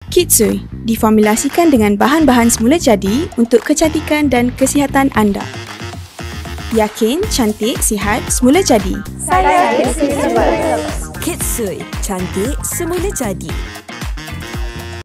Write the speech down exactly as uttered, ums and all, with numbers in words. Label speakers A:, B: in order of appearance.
A: Kitsui diformulasikan dengan bahan-bahan semula jadi untuk kecantikan dan kesihatan anda. Yakin, cantik, sihat, semula jadi.
B: Saya Kitsui Super.
C: Kitsui, cantik semula jadi.